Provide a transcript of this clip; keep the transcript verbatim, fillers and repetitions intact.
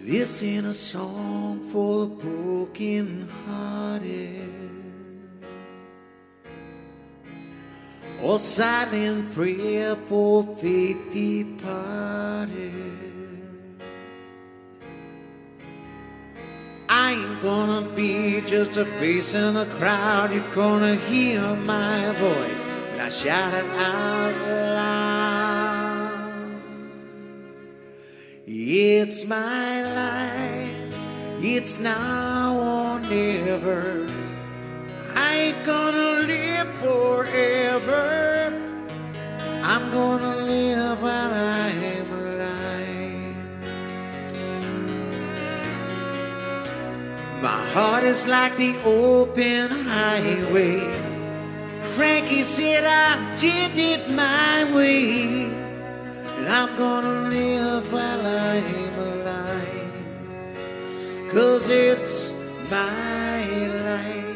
This ain't a song for the broken hearted, or silent prayer for faith departed. I ain't gonna be just a face in the crowd. You're gonna hear my voice when I shout it out loud. It's my life, it's now or never. I ain't gonna live forever. I'm gonna live while I am alive. My heart is like the open highway. Frankie said I did it my way, and I'm gonna live while I am alive, 'cause it's my life.